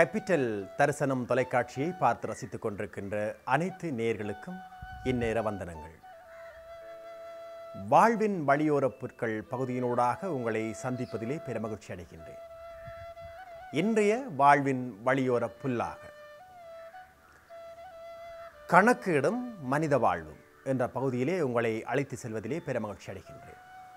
Capital தரிசனம் தொலைக்காட்சியை பார்த்து ரசித்துக் கொண்டிருக்கின்ற அனைத்து நேயர்களுக்கும் இந்நேர வந்தனங்கள். வாழ்வின் வழியோரப் புற்கள் பகுதியினூடாக உங்களை சந்திப்பதிலே பெருமகிழ்ச்சி அடைகின்றேன். இன்றைய வாழ்வின் வழியோரப் புல்லாக கணக்கிடும் மனித வாழ்வும் என்ற பகுதியிலே உங்களை அழைத்து செல்வதிலே பெருமகிழ்ச்சி அடைகின்றேன்.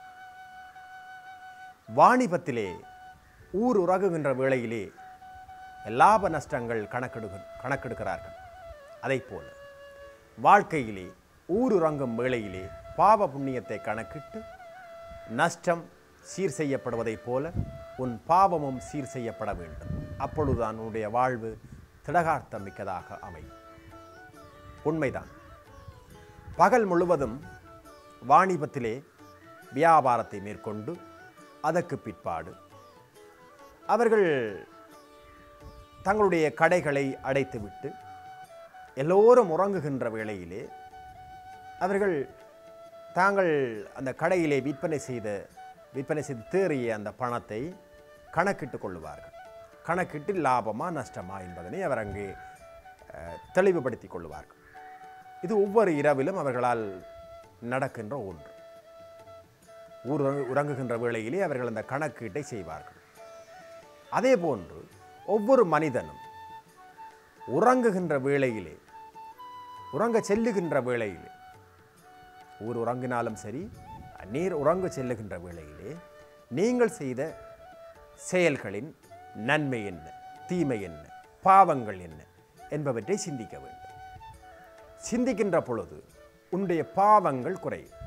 வாணிபத்திலே ஊர் உறகுகின்ற வேளையிலே லாப நஷ்டங்கள் கணக்கெடுக்கிறார்கள். அதை போல வாழ்க்கையிலே ஊருறங்கும் வேளையிலே பாவ புண்ணியத்தை கணக்கிட்டு நஷ்டம் சீர் செய்யப்படுவதைப் போல உன் பாவமும் சீர் செய்யப்பட வேண்டும். அப்பொழுதுதான் உன்னுடைய வாழ்வு திடகார்த்தம் மிக்கதாக அமையும். உண்மைதான். பகல் முழுவதும் வாணிபத்திலே வியாபாரத்தை மேற்கொண்டு அதற்கு பிற்பாடு அவர்கள் தங்களுடைய கடைகளை அடைத்துவிட்டு எல்லோரும் உறங்குகின்ற வேளையிலே அவர்கள் தாங்கள் அந்த கடையிலே விற்பனை செய்து தேறிய அந்த பணத்தை கணக்கிட்டு கொள்ளுவார்கள். கணக்கிட்டு லாபமா நஷ்டமா என்பதனை அவர் அங்கே தெளிவுபடுத்தி கொள்ளுவார்கள். இது ஒவ்வொரு இரவிலும் அவர்களால் நடக்கின்ற ஒன்று. உறங்குகின்ற வேளையிலே அவர்கள் அந்த கணக்கீட்டை செய்வார்கள். அதே போன்று ஒவ்வொரு மனிதனும் உறங்குகின்ற வேளையிலே, உறங்க செல்லுகின்ற வேளையிலே, உறங்கினாலும் சரி, நீர் உறங்க செல்லுகின்ற வேளையிலே நீங்கள் செய்த செயல்களின் நன்மை என்ன, தீமை என்ன, பாவங்கள் என்ன என்பவற்றை சிந்திக்க வேண்டும். சிந்திக்கின்ற பொழுது உன்னுடைய பாவங்கள் குறையும்.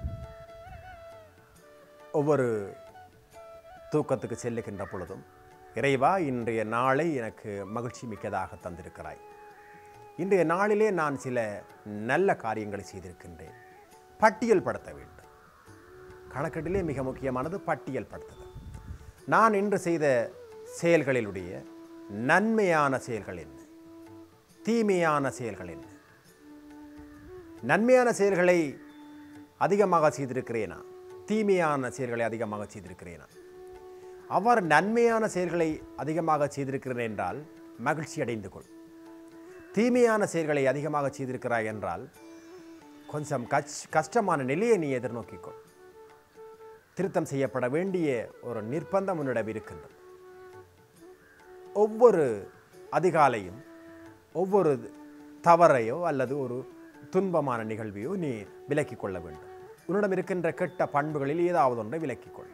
ஒவ்வொரு தூக்கத்துக்கு செல்லுகின்ற பொழுதும் இறைவா, இன்றைய நாளை எனக்கு மகிழ்ச்சி மிக்கதாக தந்திருக்கிறாய். இன்றைய நாளிலே நான் சில நல்ல காரியங்களை செய்திருக்கின்றேன். பட்டியல் படுத்த வேண்டும். கணக்கெட்டிலே மிக முக்கியமானது பட்டியல் படுத்துதல். நான் இன்று செய்த செயல்களிலுடைய நன்மையான செயல்கள் என்ன, தீமையான செயல்கள் என்ன? நன்மையான செயல்களை அதிகமாக செய்திருக்கிறேனா, தீமையான செயல்களை அதிகமாக செய்திருக்கிறேனா? அவர் நன்மையான செயல்களை அதிகமாக செய்திருக்கிறேன் என்றால் மகிழ்ச்சி அடைந்து கொள். தீமையான செயல்களை அதிகமாக செய்திருக்கிறாய் என்றால் கொஞ்சம் கஷ்டமான நிலையை நீ எதிர்நோக்கிக்கொள். திருத்தம் செய்யப்பட வேண்டிய ஒரு நிர்பந்தம் உன்னிடம் இருக்கின்றது. ஒவ்வொரு அதிகாலையும் ஒவ்வொரு தவறையோ அல்லது ஒரு துன்பமான நிகழ்வையோ நீ விலக்கிக் கொள்ள வேண்டும். உன்னிடம் இருக்கின்ற கெட்ட பண்புகளில் ஏதாவது ஒன்றை விலக்கிக் கொள்ள.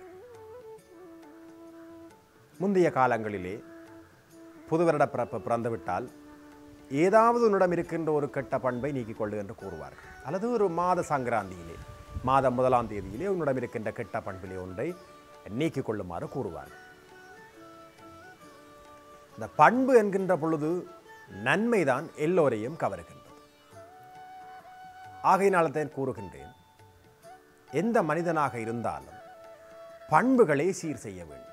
முந்தைய காலங்களிலே புது வருட பிறப்பு பிறந்துவிட்டால் ஏதாவது உன்னிடம் இருக்கின்ற ஒரு கெட்ட பண்பை நீக்கிக் கொள்ளு என்று கூறுவார்கள். அல்லது ஒரு மாத சங்கராந்தியிலே, மாதம் 1ஆம் தேதியிலே உன்னிடம் இருக்கின்ற கெட்ட பண்பிலே ஒன்றை நீக்கிக் கொள்ளுமாறு கூறுவார்கள். இந்த பண்பு என்கின்ற பொழுது நன்மைதான் எல்லோரையும் கவருகின்றது. ஆகையினால்தான் கூறுகின்றேன், எந்த மனிதனாக இருந்தாலும் பண்புகளை சீர் செய்ய வேண்டும்.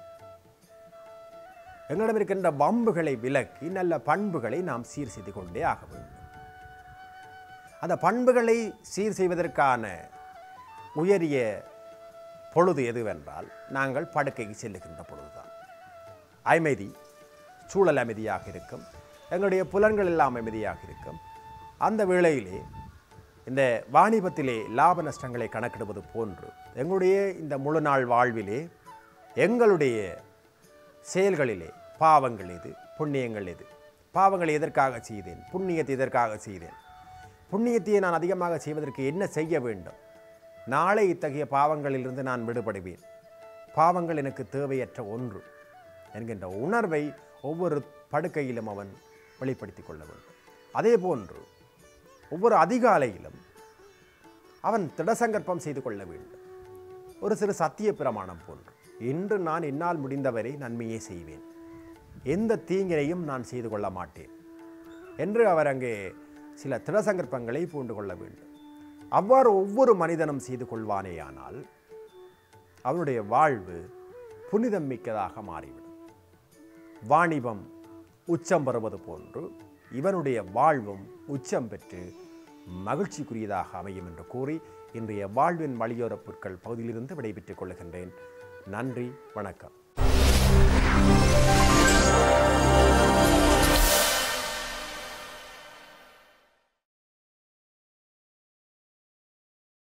எங்களிடம் இருக்கின்ற வம்புகளை விலக்கி நல்ல பண்புகளை நாம் சீர் செய்து கொண்டே ஆக வேண்டும். அந்த பண்புகளை சீர் செய்வதற்கான உயரிய பொழுது எதுவென்றால் நாங்கள் படுக்கைக்கு செல்லுகின்ற பொழுதுதான். அமைதி, சூழல் அமைதியாக இருக்கும், எங்களுடைய புலன்கள் எல்லாம் அமைதியாக இருக்கும். அந்த வேளையிலே இந்த வாணிபத்திலே லாப நஷ்டங்களை கணக்கிடுவது போன்று எங்களுடைய இந்த முழு நாள் வாழ்விலே எங்களுடைய செயல்களிலே பாவங்கள் எது, புண்ணியங்கள் எது? பாவங்களை எதற்காக செய்தேன், புண்ணியத்தை எதற்காக செய்தேன்? புண்ணியத்தையே நான் அதிகமாக செய்வதற்கு என்ன செய்ய வேண்டும்? நாளை இத்தகைய பாவங்களிலிருந்து நான் விடுபடுவேன். பாவங்கள் எனக்கு தேவையற்ற ஒன்று என்கின்ற உணர்வை ஒவ்வொரு படுக்கையிலும் அவன் வெளிப்படுத்தி கொள்ள வேண்டும். அதே போன்று ஒவ்வொரு அதிகாலையிலும் அவன் திடசங்கற்பம் செய்து கொள்ள வேண்டும். ஒரு சிறு சத்திய பிரமாணம் போன்று, இன்று நான் என்னால் முடிந்தவரை நன்மையே செய்வேன், எந்த தீங்கினையும் நான் செய்து கொள்ள மாட்டேன் என்று அவர் அங்கே சில திடசங்கற்பங்களை பூண்டு கொள்ள வேண்டும். அவ்வாறு ஒவ்வொரு மனிதனும் செய்து கொள்வானேயானால் அவனுடைய வாழ்வு புனிதம் மிக்கதாக மாறிவிடும். வாணிபம் உச்சம் பெறுவது போன்று இவனுடைய வாழ்வும் உச்சம் பெற்று மகிழ்ச்சிக்குரியதாக அமையும் என்று கூறி இன்றைய வாழ்வின் வழியோரப் புற்கள் பகுதியிலிருந்து விடைபெற்றுக் கொள்கின்றேன். நன்றி, வணக்கம்.